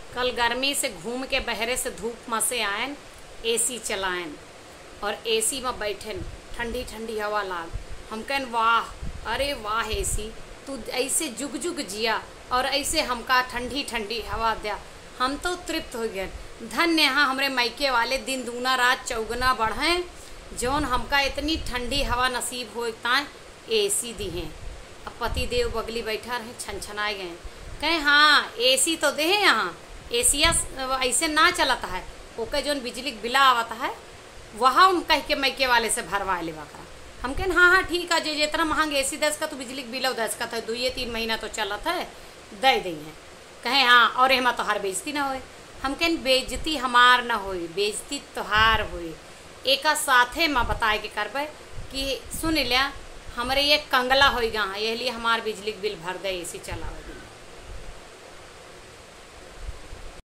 कल गर्मी से घूम के बहरे से धूप में से आयन, एसी चलायन और एसी में बैठन, ठंडी ठंडी हवा लाग। हम कहन वाह, अरे वाह एसी, तू ऐसे जुग जुग जिया और ऐसे हमका ठंडी ठंडी हवा दिया। हम तो तृप्त हो गए। धन्य यहाँ हमरे मायके वाले दिन दूना रात चौगुना बढ़ें, जौन हमका इतनी ठंडी हवा नसीब हो ताए एसी दी हैं। अब पति देव बगली बैठा रहे, छनछनाए गए, कहें हाँ एसी तो दे हैं यहाँ, एसिया ऐसे ना चलता है, ओके जौन बिजली बिला आवता है वहाँ उन कह के मायके वाले से भरवा लेवा करा। हम कहें हाँ हाँ ठीक है, जे जितना महंग एसी दस का तो बिजली बिल दस का था, 2-3 महीना तो चलत है, दे दी हैं। कहें हाँ, और एमा तोहार बेइज्जती ना होए। हम कहें बेइज्जती हमार ना होई, बेइज्जती तोहार होई। एका साथे में बताए के करबे कि सुन लिया हमरे ये कंगला होई गा, यह लिए हमार बिजली बिल भर दे एसी चलावे।